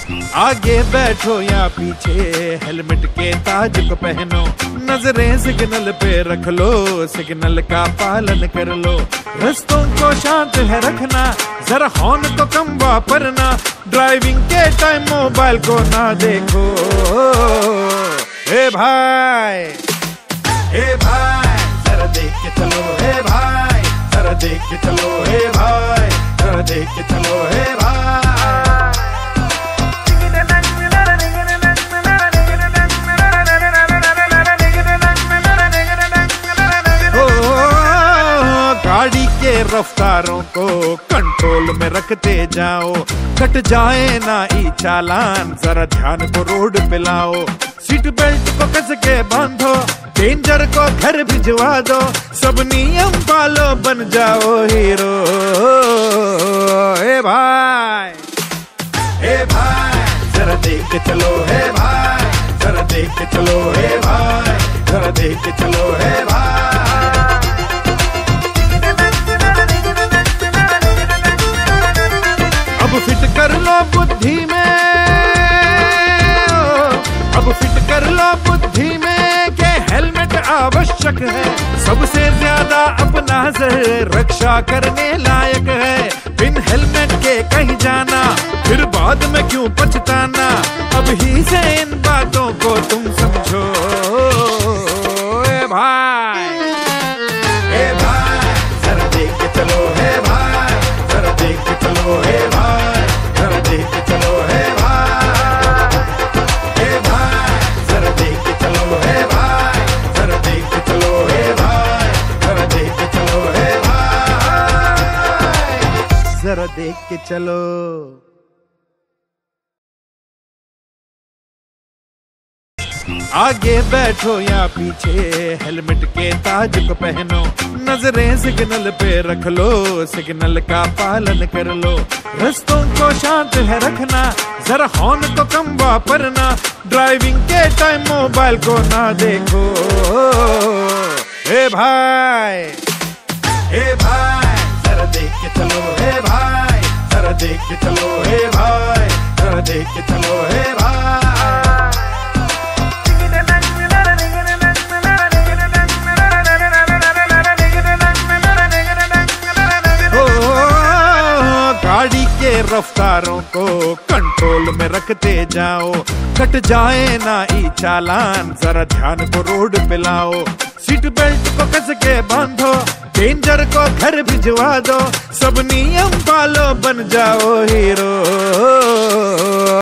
आगे बैठो या पीछे हेलमेट के ताज को पहनो, नजरें सिग्नल पे रख लो, सिग्नल का पालन कर लो। रस्तों को शांत है रखना, जरा हॉर्न को कम वापरना, ड्राइविंग के टाइम मोबाइल को ना देखो। ए भाई, ए भाई जरा देख के चलो, ए भाई जरा देख के चलो, ए भाई जरा देख के चलो, ए भाई। गाड़ी के रफ्तारों को कंट्रोल में रखते जाओ, कट जाए ना ई चालान, जरा ध्यान को रोड पे लाओ। सीट बेल्ट को कस के बांधो, डेंजर को घर भिजवा दो, सब नियम पालो, बन जाओ हीरो। ए भाई, ए भाई जरा देख के चलो, ए भाई जरा देख के चलो, ए भाई जरा देख के चलो, ए भाई। अब फिट कर लो बुद्धि में, अब फिट कर लो बुद्धि में कि हेलमेट आवश्यक है, सबसे ज्यादा अपना सर रक्षा करने लायक है। बिन हेलमेट के कहीं जाना, फिर बाद में क्यों पछताना, अब ही से इन बातों को तुम समझो। ए भाई, ए भाई जरा देख के चलो, ए भाई जरा देख के चलो, ए भाई जरा देख के चलो, ए भाई, ए भाई जरा देख के चलो, ए भाई जरा देख के चलो, ए भाई जरा देख के चलो, ए भाई जरा देख के चलो। आगे बैठो या पीछे हेलमेट के ताज को पहनो, नजरें सिग्नल पे रख लो, सिग्नल का पालन कर लो। रस्तों को शांत है रखना, जरा हॉर्न को कम वापरना, ड्राइविंग के टाइम मोबाइल को ना देखो। ए भाई, ए भाई जरा देख के चलो, ए भाई जरा देख के चलो, ए भाई जरा देख के चलो, ए भाई। गाड़ी के रफ्तारों को कंट्रोल में रखते जाओ, कट जाए ना ई चालान, जरा ध्यान को रोड पे लाओ। सीट बेल्ट को कस के बांधो, डेंजर को घर भिजवा दो, सब नियम पालो, बन जाओ हीरो।